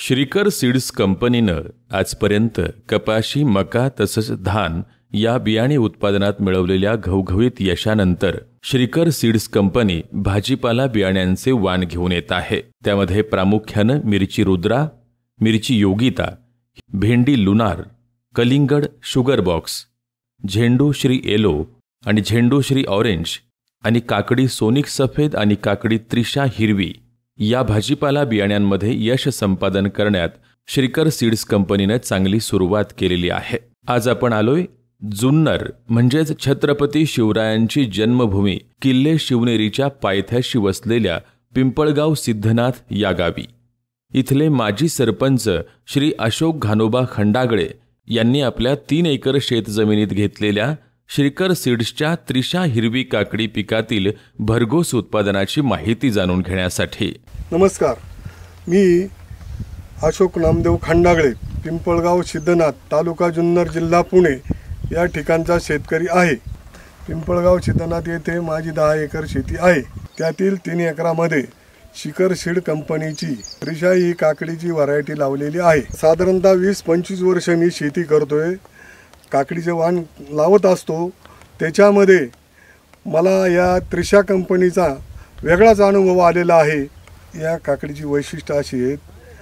Shrikar seeds कंपनीनं आजपर्यंत कपाशी, मका तसंच धान या बियाणे उत्पादनात मिळवलेल्या घवघवीत यशानंतर श्रीकर सीड्स कंपनी भाजीपाला बियाण्यांचे वाण घेऊन येत आहे। त्यामध्ये प्रामुख्यानं मिरची रुद्रा, मिरची योगिता, भेंडी लुनार, कलिंगड शुगर बॉक्स, झेंडू श्री येलो आणि झेंडू श्री ऑरेंज आणि काकडी सोनिक सफेद आणि काकडी त्रिशा हिरवी या भाजीपाला बियाण्यांमध्ये यश संपादन करण्यात श्रीकर सीड्स कंपनीने चांगली सुरुवात केलेली आहे। आज आपण आलोय जुन्नर म्हणजेच छत्रपती शिवरायांची जन्मभूमी किल्ले शिवनेरीच्या पायथ्याशी वसलेल्या पिंपळगाव सिद्धनाथ या गावी। इथले माजी सरपंच श्री अशोक घानोबा खंडागळे यांनी आपल्या 3 एकर शेतजमिनीत घेतलेल्या श्रीकर सीड्सच्या त्रिशा हिरवी काकडी पिकातील भरघोस उत्पादनाची माहिती जाणून घेण्यासाठी। नमस्कार, मी अशोक नामदेव खंडागळे, पिंपळगाव सिद्धनाथ, तालुका जुन्नर, जिल्हा पुणे या ठिकाणचा शेतकरी आहे। पिंपळगाव सिद्धनाथ येथे माझी 10 एकर शेती आहे। त्यातील 3 एकरामध्ये श्रीकर सीड कंपनीची त्रिशा ही काकडीची व्हरायटी लावलेली आहे। साधारणतः 20-25 वर्ष मी शेती करतोय, काकडीचे वाण लावत असतो। त्याच्यामध्ये मला या त्रिशा कंपनीचा वेगळाच अनुभव आलेला आहे। या काकडीची वैशिष्ट्य अशी आहेत,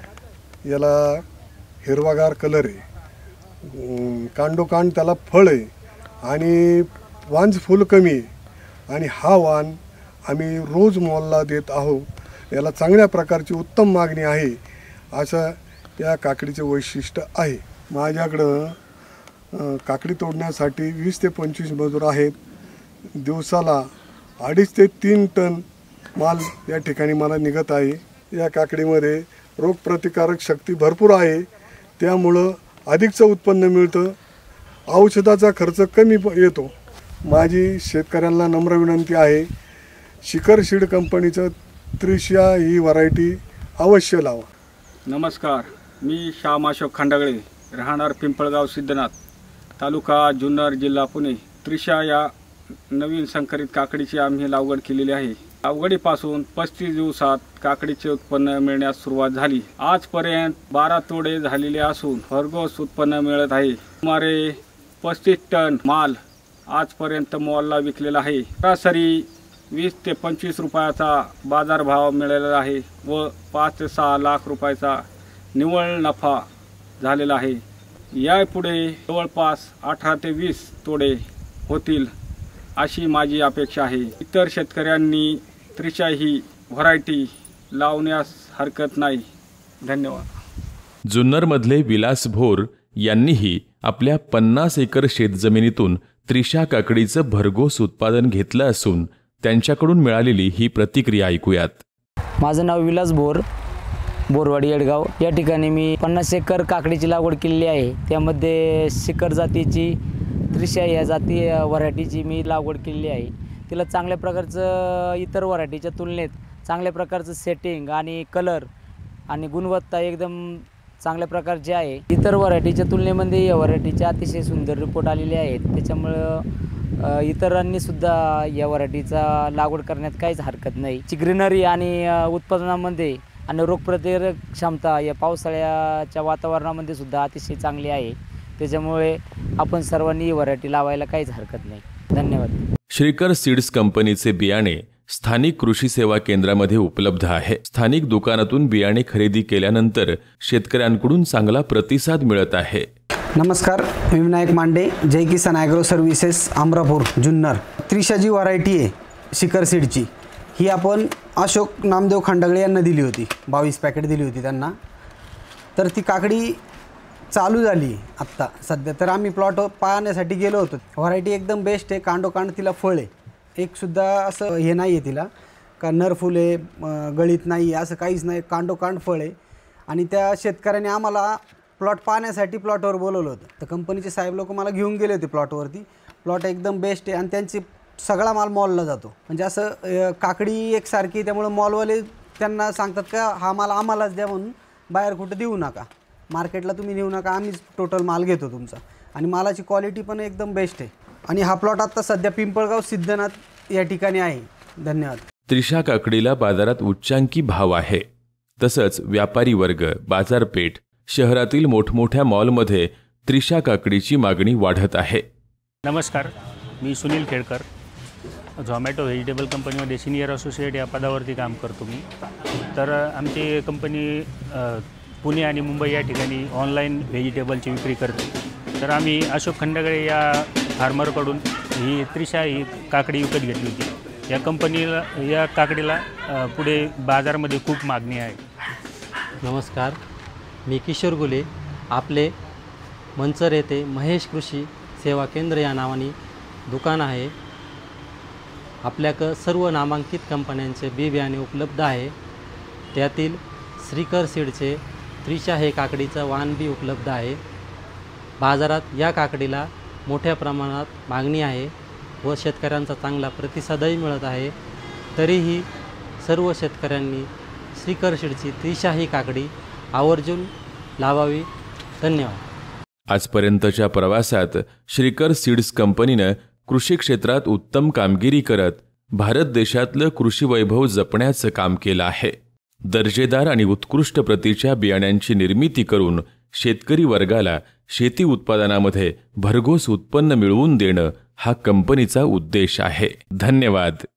याला हिरवागार कलर आहे, कांडोकांड त्याला फळ आहे आणि वांज फुल कमी आहे आणि हा वाण आम्ही रोज मॉलला देत आहोत। याला चांगल्या प्रकारची उत्तम मागणी आहे, असं या काकडीचे वैशिष्ट्य आहे। माझ्याकडं काकडी तोडण्यासाठी 20 ते 25 मजूर आहेत। दिवसाला 2.5 ते 3 टन माल या ठिकाणी मला निघत आहे। या काकडीमध्ये रोगप्रतिकारक शक्ती भरपूर आहे, त्यामुळं अधिकचं उत्पन्न मिळतं, औषधाचा खर्च कमी येतो। माझी शेतकऱ्यांना नम्र विनंती आहे, श्रीकर सीड कंपनीचं त्रिशा ही व्हरायटी अवश्य लावा। नमस्कार, मी श्याम अशोक खंडागळे, राहणार पिंपळगाव सिद्धनाथ, तालुका जुन्नर, जिल्हा पुणे। त्रिशा या नवीन संकरित काकडीची आम्ही लागवड केलेली आहे। लागवडीपासून 35 दिवसात काकडीचे उत्पन्न मिळण्यास सुरुवात झाली। आजपर्यंत 12 तोडे झालेले असून भरघोस उत्पन्न मिळत आहे। सुमारे 35 टन माल आजपर्यंत मॉलला विकलेला आहे। सरासरी 20 ते 25 रुपयाचा बाजारभाव मिळालेला आहे व 5 ते 6 लाख रुपयाचा निव्वळ नफा झालेला आहे। यापुढे जवळपास 18 ते 20 तोडे होतील अशी माझी अपेक्षा आहे। इतर शेतकऱ्यांनी त्रिशा ही व्हरायटी लावण्यास हरकत नाही। धन्यवाद। जुन्नरमधले विलास भोर यांनीही आपल्या 50 एकर शेतजमिनीतून त्रिशा काकडीचं भरघोस उत्पादन घेतलं असून त्यांच्याकडून मिळालेली ही प्रतिक्रिया ऐकूयात। माझं नाव विलास भोर, बोरवाडी येडगाव। या ठिकाणी मी 50 एकर काकडीची लागवड केलेली आहे। त्यामध्ये शिखर जातीची त्रिशा या जाती व्हरायटीची मी लागवड केलेली आहे। तिला चांगल्या प्रकारचं इतर व्हरायटीच्या तुलनेत चांगल्या प्रकारचं सेटिंग आणि कलर आणि गुणवत्ता एकदम चांगल्या प्रकारची आहे। इतर व्हरायटीच्या तुलनेमध्ये या व्हरायटीचे अतिशय सुंदर रिपोर्ट आलेले आहेत। त्याच्यामुळं इतरांनी सुद्धा या व्हरायटीचा लागवड करण्यात काहीच हरकत नाही। ची ग्रीनरी आणि उत्पादनामध्ये आणि रोगप्रतिकारक क्षमता या पावसाळ्याच्या वातावरणामध्ये सुद्धा अतिशय चांगली आहे। त्याच्यामुळे आपण सर्वांनी ही व्हरायटी लावायला काहीच हरकत नाही। धन्यवाद। श्रीकर सीड्स कंपनीचे बियाणे स्थानिक कृषी सेवा केंद्रामध्ये उपलब्ध आहे। स्थानिक दुकानातून बियाणे खरेदी केल्यानंतर शेतकऱ्यांकडून चांगला प्रतिसाद मिळत आहे। नमस्कार, मी विनायक मांडे, जय किसान ॲग्रो सर्व्हिसेस, अमरापूर, जुन्नर। त्रिशा जी व्हरायटी आहे श्रीकर सीडची, ही आपण अशोक नामदेव खंडागळे यांना दिली होती। 22 पॅकेट दिली होती त्यांना। तर ती काकडी चालू झाली आत्ता सध्या। तर आम्ही प्लॉट पाहण्यासाठी गेलो होतो। व्हरायटी एकदम बेस्ट आहे, कांडोकांड तिला फळ आहे, एक सुद्धा असं हे नाही आहे तिला का नर फुल आहे, गळीत नाही, असं काहीच नाही, कांडोकांड फळ आहे। आणि त्या शेतकऱ्याने आम्हाला प्लॉट पाहण्यासाठी प्लॉटवर बोलवलं होतं। तर कंपनीचे साहेब लोक मला घेऊन गेले होते प्लॉटवरती। प्लॉट एकदम बेस्ट आहे आणि त्यांची सगळा माल मॉलला जातो। म्हणजे असं काकडी एकसारखी, त्यामुळे मॉलवाले त्यांना सांगतात का हा माल आम्हालाच द्या, म्हणून बाहेर कुठं देऊ नका, मार्केटला तुम्ही नेऊ नका, आम्हीच टोटल माल घेतो तुमचा। आणि मालाची क्वालिटी पण एकदम बेस्ट आहे। आणि हा प्लॉट आता सध्या पिंपळगाव सिद्धनाथ या ठिकाणी आहे। धन्यवाद। त्रिशा काकडीला बाजारात उच्चांकी भाव आहे। तसंच व्यापारी वर्ग, बाजारपेठ, शहरातील मोठमोठ्या मॉलमध्ये त्रिशा काकडीची मागणी वाढत आहे. नमस्कार, मी सुनील खेडकर, झोमॅटो व्हेजिटेबल कंपनीमध्ये सिनियर असोसिएट या पदावरती काम करतो मी. तर आमची कंपनी पुणे आणि मुंबई या ठिकाणी ऑनलाईन व्हेजिटेबलची विक्री करते. तर आम्ही अशोक खंडागळे या फार्मरकडून ही त्रिशा ही काकडी विकत घेतली होती. या काकडीला पुढे बाजारामध्ये खूप मागणी आहे. नमस्कार, मी किशोर गुले. आपले मंचर येथे महेश कृषी सेवा केंद्र या नावाने दुकान आहे. आपल्याकडं सर्व नामांकित कंपन्यांचे बी बियाणे उपलब्ध आहे. त्यातील श्रीकर सीडचे त्रिशा हे काकडीचं वाण बी उपलब्ध आहे. बाजारात या काकडीला मोठ्या प्रमाणात मागणी आहे व शेतकऱ्यांचा चांगला प्रतिसादही मिळत आहे. तरीही सर्व शेतकऱ्यांनी श्रीकर सीडची त्रिशा ही काकडी आवर्जून लावावी. धन्यवाद. आजपर्यंतच्या प्रवासात श्रीकर सीड्स कंपनीनं कृषी क्षेत्रात उत्तम कामगिरी करत भारत देशातलं कृषी वैभव जपण्याचं काम केलं आहे. दर्जेदार आणि उत्कृष्ट प्रतीच्या बियाण्यांची निर्मिती करून शेतकरी वर्गाला शेती उत्पादनामध्ये भरघोस उत्पन्न मिळवून देणं हा कंपनीचा उद्देश आहे. धन्यवाद.